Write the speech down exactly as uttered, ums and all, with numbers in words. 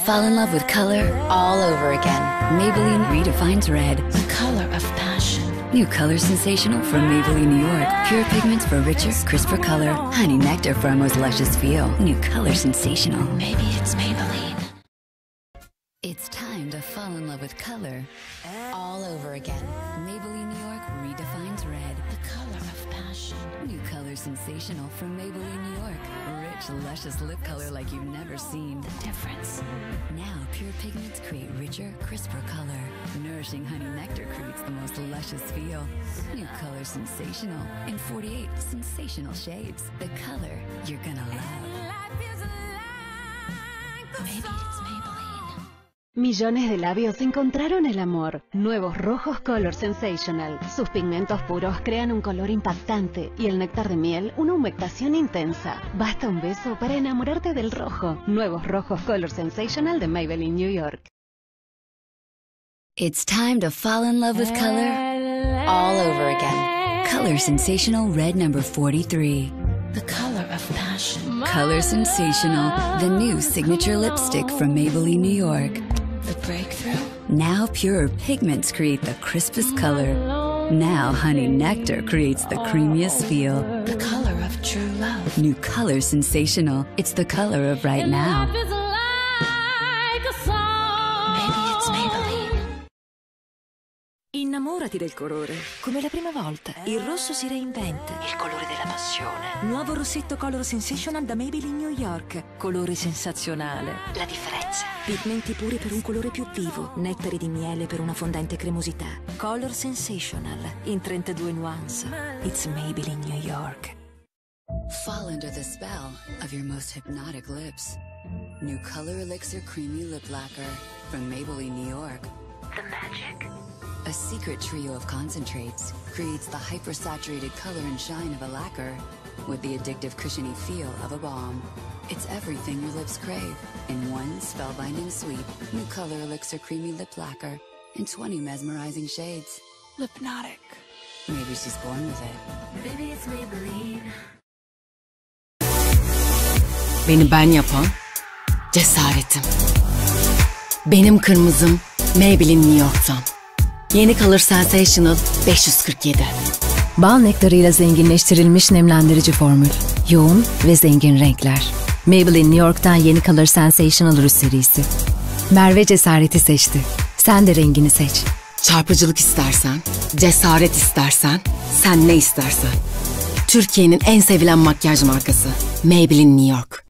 fall in love with color all over again. Maybelline redefines red, the color of passion. New Color Sensational from Maybelline, New York. Pure pigments for richer, crisper color. Honey nectar for a most luscious feel. New Color Sensational. Maybe it's Maybelline. It's time to fall in love with color all over again. Maybelline, New York redefines red, the color of passion. New Color Sensational from Maybelline, New York. Rich, luscious lip color like you've never seen. The difference. Now, pure pigments create richer, crisper color. Nourishing honey nectar creates the most luscious feel. New Color Sensational in forty-eight sensational shades. The color you're gonna love. Maybe it's Maybelline. Millones de labios encontraron el amor. Nuevos rojos Color Sensational. Sus pigmentos puros crean un color impactante y el néctar de miel una humectación intensa. Basta un beso para enamorarte del rojo. Nuevos rojos Color Sensational de Maybelline, New York. It's time to fall in love with color all over again. Color Sensational Red number forty-three. The color of passion. Color Sensational, the new signature lipstick from Maybelline, New York. The breakthrough. Now pure pigments create the crispest color. Now honey nectar creates the creamiest feel. The color of true love. New Color Sensational, it's the color of right now. Maybe it's Maybelline. Innamorati del colore, come la prima volta. Il rosso si reinventa. Il colore della passione. Nuovo rossetto Color Sensational da Maybelline New York. Colore sensazionale. La differenza. Pigmenti puri per un colore più vivo. Nettari di miele per una fondente cremosità. Color Sensational in trentadue nuance. It's Maybelline New York. Fall under the spell of your most hypnotic lips. New Color Elixir Creamy Lip Lacquer from Maybelline, New York. The magic. A secret trio of concentrates creates the hyper-saturated color and shine of a lacquer with the addictive cushiony feel of a balm. It's everything your lips crave in one spellbinding sweep. New Color Elixir Creamy Lip Lacquer in twenty mesmerizing shades. Hypnotic. Maybe she's born with it. Maybe it's Maybelline. Beni ben yapan cesaretim. Benim kırmızım Maybelline New York'tan. Yeni Color Sensational beş yüz kırk yedi. Bal nektarıyla zenginleştirilmiş nemlendirici formül. Yoğun ve zengin renkler. Maybelline New York'tan yeni Color Sensational Rüz serisi. Merve cesareti seçti. Sen de rengini seç. Çarpıcılık istersen, cesaret istersen, sen ne istersen. Türkiye'nin en sevilen makyaj markası Maybelline New York.